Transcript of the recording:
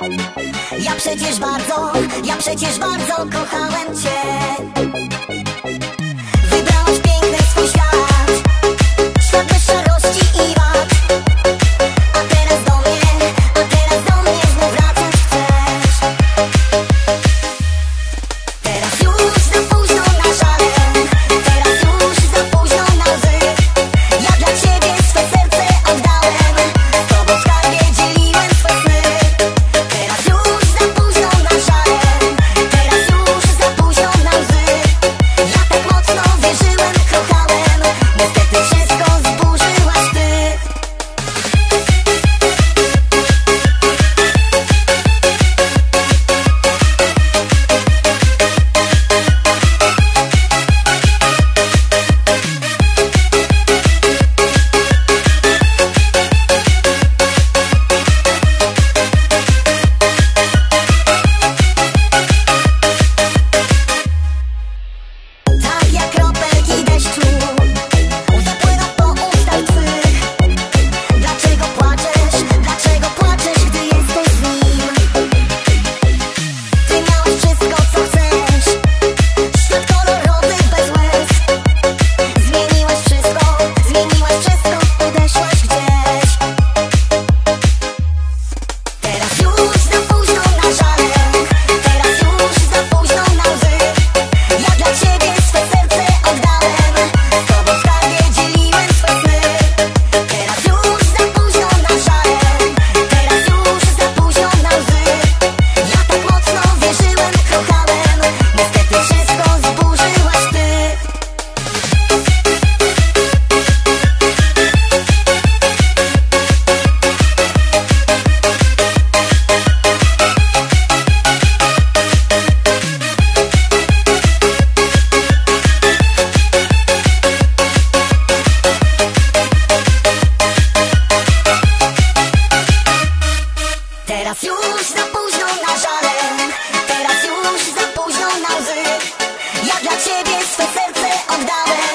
Ja przecież bardzo kochałem cię. Wybrałaś piękny swój świat, świat bez szarości i wad. A teraz do mnie znów wracać chcesz. Teraz już za późno na żale, teraz już za późno na łzy. Ja dla ciebie swe serce oddałem, z tobą w skarbie dzieliłem swe sny. Teraz już za późno na żale, teraz już za późno na łzy. Ja tak mocno wierzyłem, kochałem, niestety wszystko zburzyłaś ty. Tak jak kropelki deszczu, łzy płyną po ustach twych. Dlaczego płaczesz, gdy jesteś z nim? Ty miałeś wszystko, co chcesz, świat kolorowy bez łez. Zmieniłaś wszystko, odeszłaś gdzieś. Teraz już za późno na żale, teraz już za późno na łzy. Ja dla ciebie swe serce oddałem, z tobą w skarbie dzieliłem swe sny. Teraz już za późno na żale, teraz już za późno na łzy. Ja tak mocno wierzyłem, kochałem, niestety wszystko zburzyłaś ty. Teraz już za późno na żale, teraz już za późno na łzy. Ja dla ciebie swe serce oddałem,